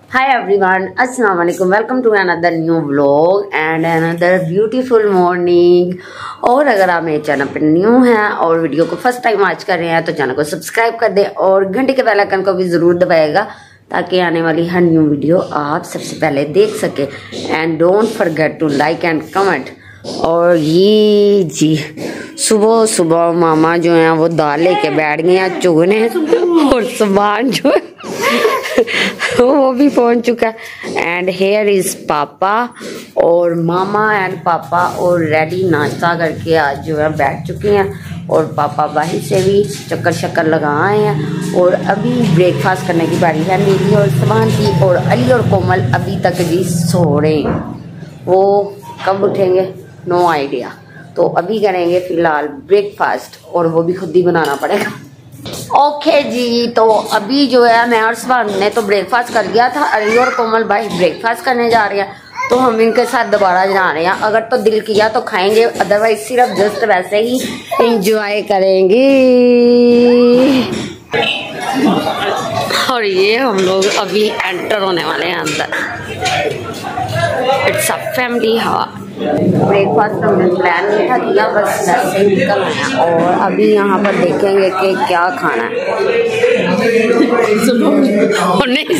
Hi everyone, Assalamu alaikum. Welcome to another new vlog and another beautiful morning. और अगर आप मेरे channel पर न्यू हैं और वीडियो को फर्स्ट टाइम वॉच कर रहे हैं तो चैनल को सब्सक्राइब कर दें और घंटे के बेल आइकन को भी ज़रूर दबाएगा ताकि आने वाली हर न्यू वीडियो आप सबसे पहले देख सके। And don't forget to like and comment. और ये जी सुबह सुबह मामा जो है वो दाल लेके बैठ गए हैं चुगने और सामान जो है वो भी पहुंच चुका है। एंड हेयर इज पापा और मामा एंड पापा और रेडी नाश्ता करके आज जो है बैठ चुके हैं और पापा बाहर से भी चक्कर शक्कर लगा आए हैं और अभी ब्रेकफास्ट करने की बारी है मेरी और समान की। और अली और कोमल अभी तक भी सो रहे हैं, वो कब उठेंगे नो आइडिया। तो अभी करेंगे फिलहाल ब्रेकफास्ट और वो भी खुद ही बनाना पड़ेगा। ओके जी, तो अभी जो है मैं और सवान ने तो ब्रेकफास्ट कर लिया था, अली और कोमल भाई ब्रेकफास्ट करने जा रहे हैं तो हम इनके साथ दोबारा जा रहे हैं। अगर तो दिल किया तो खाएंगे, अदरवाइज सिर्फ जस्ट वैसे ही एंजॉय करेंगे। और ये हम लोग अभी एंटर होने वाले हैं अंदर। It's a family house. Breakfast हमने प्लान नहीं था किया, बस वैसे ही निकल आया और अभी यहाँ पर देखेंगे कि क्या खाना है। नहीं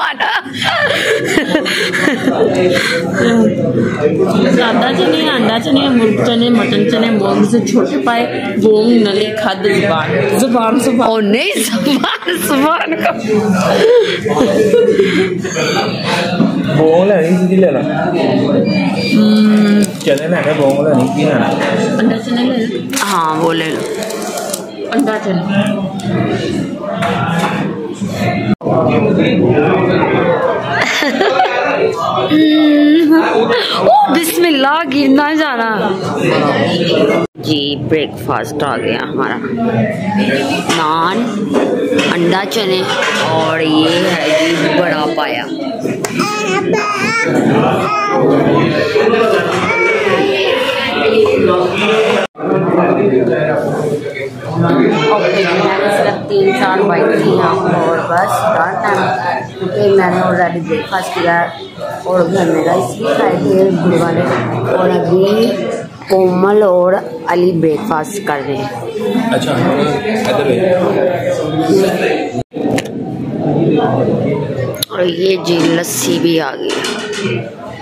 सादा चने, अंडा चने, मुर्ग चने, मटन चने, मूंग से छोटे पाए, गोंग नली खाद जुबान जुबान और नहीं जुबान का बोंग लेनी सी लेना चने लेना बोंग लेनी की लेना अंडा चने ले। हाँ वो ले लो अंडा चने। बिस्मिल्लाह गिरना जाना जी। ब्रेकफास्ट आ गया हमारा, नान, अंडा चने और ये है जी बड़ा पाया। मैंने सिर्फ 3-4 बाइक ली हैं और बस क्योंकि मैंने ऑलरेडी ब्रेकफास्ट किया और घर में राइस भी खाए थे गुड़ वाले। और अभी कोमल और अली ब्रेकफास्ट कर रहे हैं। अच्छा और ये जी लस्सी भी आ गई।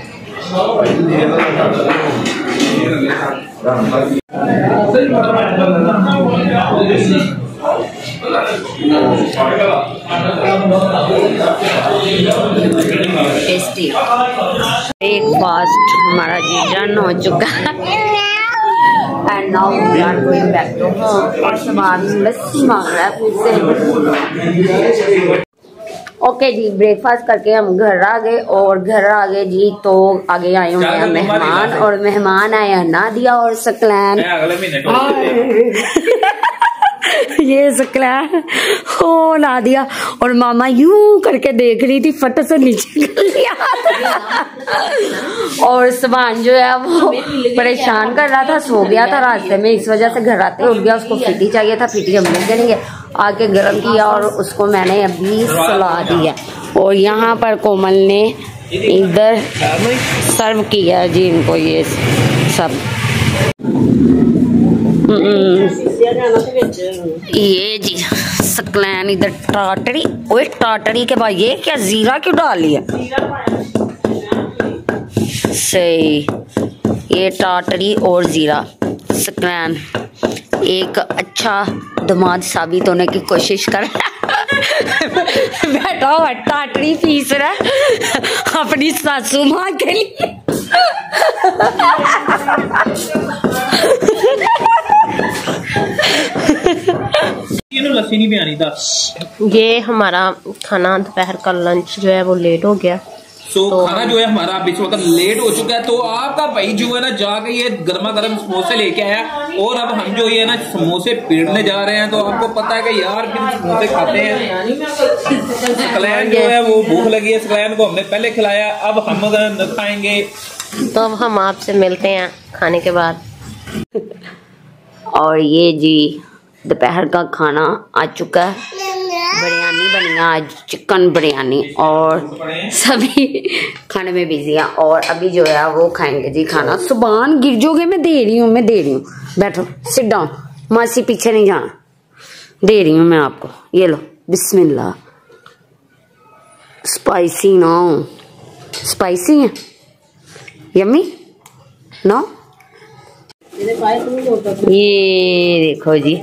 टेस्टी ब्रेकफास्ट हमारा जी डन हो चुका है। And now we are going back to home. और सामान लस्सी मांग रहा है फिर से। ओके जी, ब्रेकफास्ट करके हम घर आ गए और घर आ गए जी तो आगे आए हुए हैं मेहमान और मेहमान आए हैं नादिया और सकलैन। ये सकलैन हो नादिया और मामा यूं करके देख रही थी, फट से नीचे कर लिया। और समान जो है वो परेशान कर रहा था, सो गया था रास्ते में, इस वजह से घर आते उठ गया। उसको फिटी चाहिए था, फिटी हम नहीं करेंगे, आके गर्म किया और उसको मैंने अभी सुला दिया। और यहाँ पर कोमल ने इधर सर्व किया जी इनको ये सब। ये जी सकलैन इधर टाटरी, ओए टाटरी के बाद ये क्या जीरा क्यों डाल लिया? सही, ये टाटरी और जीरा। सकलैन एक अच्छा दामाद साबित होने की कोशिश कर बैठा हुआ टाटरी पीस रहा है अपनी सासू माँ के लिए। लस्सी नहीं पियानी था। ये हमारा खाना दोपहर का लंच जो है वो लेट हो गया। तो खाना जो है हमारा इस वक्त लेट हो चुका है। तो आपका भाई जो है ना जाके ये गर्मा गर्म समोसे लेके आया और अब हम जो ये ना समोसे पीड़ने जा रहे हैं। तो आपको पता है कि यार फिर समोसे खाते हैं। सकलैन जो है वो भूख लगी है, सकलैन को हमने पहले खिलाया, अब हम न खाएंगे। तो अब हम आपसे मिलते हैं खाने के बाद। और ये जी दोपहर का खाना आ चुका है। बिरयानी बनी आज, चिकन बिरयानी, और सभी खाने में बिजी हैं। और अभी जो है वो खाएंगे जी खाना। सुभान गिर जोगे, मैं दे रही हूँ। बैठो, सिट डाउन, मासी पीछे नहीं जाना, दे रही हूँ मैं आपको। ये लो, बिस्मिल्लाह। स्पाइसी ना, स्पाइसी है, यम्मी ना। ये देखो जी,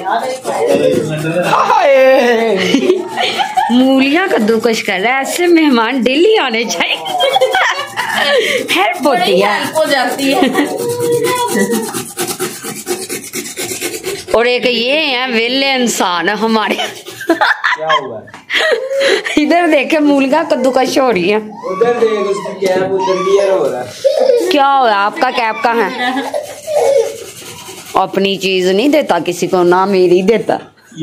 मूलियां कद्दूकश कर रहा है। ऐसे मेहमान डेली आने चाहिए, हेल्प होती है, हो जाती है। और एक ये है वेले इंसान हमारे। क्या हुआ? इधर देखे मूलियां कद्दूकश हो रही है। उधर देख, उसकी कैप उधर गियर हो रहा है। क्या हो रहा है? आपका कैप कहाँ है? अपनी चीज नहीं देता किसी को, ना मेरी देता।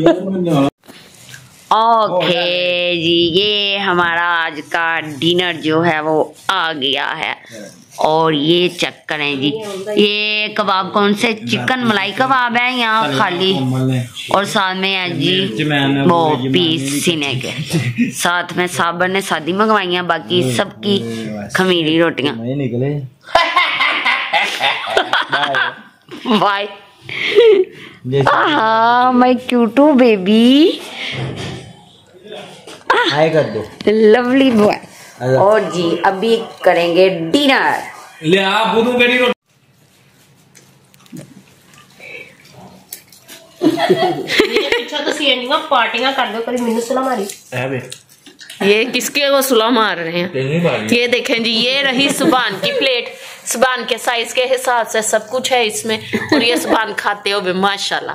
ओके जी, ये हमारा आज का डिनर जो है वो आ गया है। और ये चेक करें जी, ये कबाब कौन से, चिकन मलाई कबाब है यहाँ खाली, और साथ में है जी वो पीस सीने के, साथ में साबर ने शादी मंगवाई है, बाकी सबकी खमीरी रोटियां। निकले bye. My cutie baby, hi कर दो, लवली बॉय। और जी अभी करेंगे डिनर। ले आप बुदू करी रोटी। ये पीछे तो सीएनडी पार्टियां कर दो, करी मिन्नू सुला मारी है बे। ये किसके वो सुला मार रहे हैं? ये देखें जी, ये रही सुबान की प्लेट। सुबान के साइज के हिसाब से सब कुछ है इसमें, और ये सुबान खाते हो भी माशाल्लाह।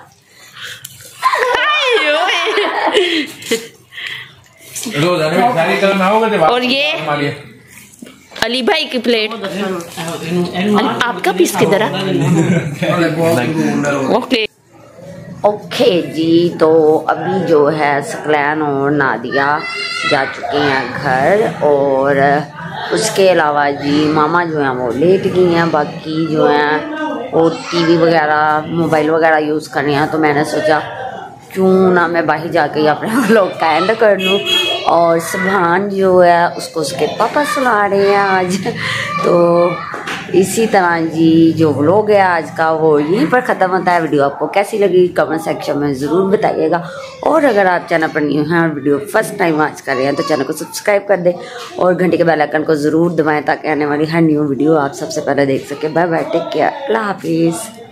और ये अली भाई की प्लेट। आपका पीस किधर है? ओके ओके जी, तो अभी जो है सकलैन और नादिया जा चुके हैं घर, और उसके अलावा जी मामा जो हैं वो लेट गई हैं, बाकी जो हैं वो टीवी वगैरह मोबाइल वगैरह यूज़ कर रहे हैं। तो मैंने सोचा क्यों ना मैं बाहर जाके अपने व्लॉग का एंड कर लूँ। और सुभान जो है उसको उसके पापा सुला रहे हैं आज। तो इसी तरह जी जो व्लॉग है आज का वो यहीं पर ख़त्म होता है। वीडियो आपको कैसी लगी कमेंट सेक्शन में ज़रूर बताइएगा। और अगर आप चैनल पर न्यू हैं और वीडियो फर्स्ट टाइम वॉच कर रहे हैं तो चैनल को सब्सक्राइब कर दें और घंटे के बेल आइकन को ज़रूर दबाएं ताकि आने वाली हर न्यू वीडियो आप सबसे पहले देख सकें। बाय बाय, टेक केयर, अल्लाह हाफिज़।